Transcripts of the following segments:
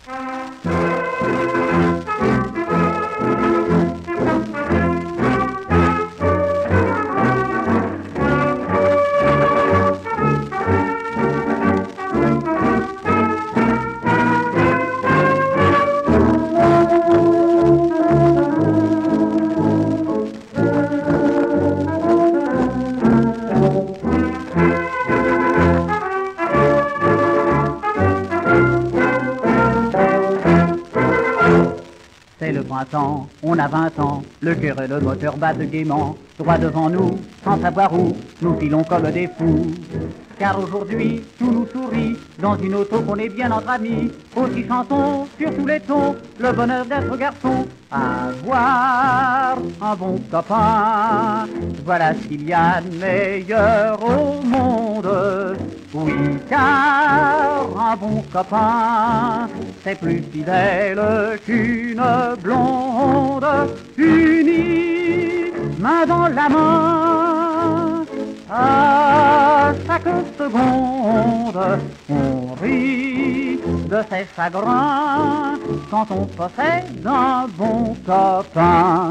C'est le printemps, on a 20 ans, le cœur et le moteur battent gaiement. Droit devant nous, sans savoir où, nous filons comme des fous. Car aujourd'hui, tout nous sourit, dans une auto qu'on est bien entre amis. Aussi chantons sur tous les tons, le bonheur d'être garçon. Avoir un bon copain, voilà ce qu'il y a de meilleur au monde. Oui, car un bon copain, c'est plus fidèle qu'une blonde. Unis, main dans la main, à chaque seconde, on rit de ses chagrins quand on possède un bon copain.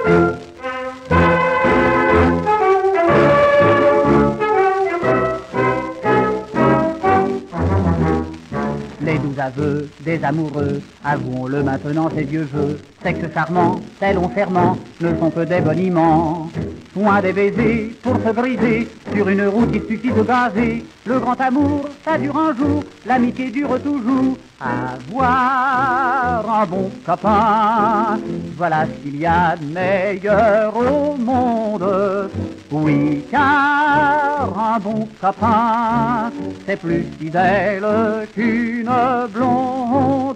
Les doux aveux des amoureux, avouons-le maintenant, ces vieux jeux, sexe charmant, tel on ferment, ne sont que des boniments. Point des baisers pour se briser, sur une route il suffit de gazer. Le grand amour, ça dure un jour, l'amitié dure toujours. Avoir un bon copain, voilà ce qu'il y a de meilleur au monde. Oui, car un bon copain, c'est plus fidèle qu'une blonde.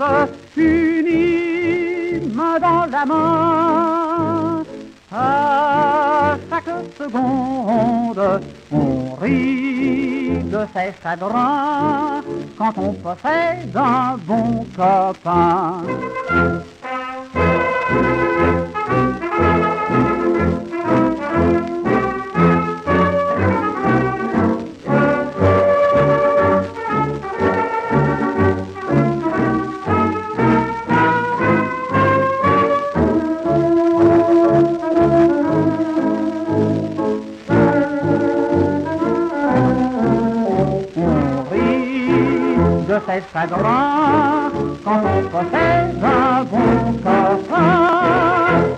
Unis, main dans la main, à chaque seconde, on rit de ses chagrins quand on possède un bon copain. De ses chagrins quand on possède un bon copain.